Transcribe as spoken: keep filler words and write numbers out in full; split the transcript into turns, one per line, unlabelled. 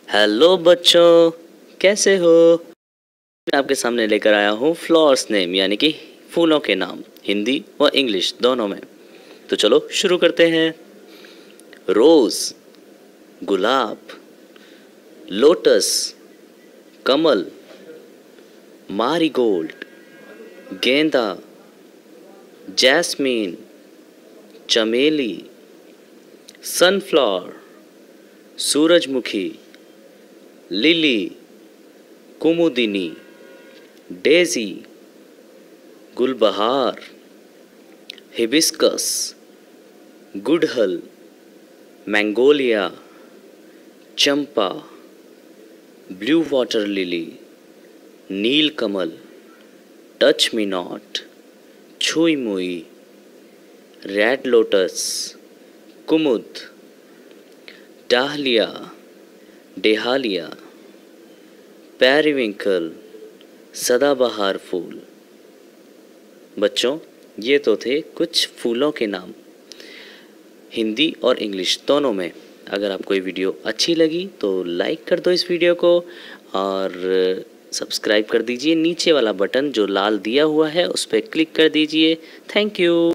Hello बच्चों, कैसे हो? मैं आपके सामने लेकर आया हूँ फ्लावर्स नेम यानी कि फूलों के नाम, हिंदी व इंग्लिश दोनों में। तो चलो शुरू करते हैं। रोज़, गुलाब, लोटस, कमल, मारीगोल्ड, गेंदा, जैस्मीन, चमेली, सनफ्लावर, सूरजमुखी, लिली, कुमुदिनी, डेज़ी, गुलबहार, हिबिस्कस, गुड़हल, मैंगोलिया, चंपा, ब्लू वाटर लिली, नीलकमल, टच मी नॉट, छुई मुई, रेड लोटस, कुमुद, डाहलिया, डेहालिया, पेरिविंकल, सदाबहार फूल। बच्चों, ये तो थे कुछ फूलों के नाम हिंदी और इंग्लिश दोनों में। अगर आपको ये वीडियो अच्छी लगी तो लाइक कर दो इस वीडियो को और सब्सक्राइब कर दीजिए। नीचे वाला बटन जो लाल दिया हुआ है उस पर क्लिक कर दीजिए। Thank you.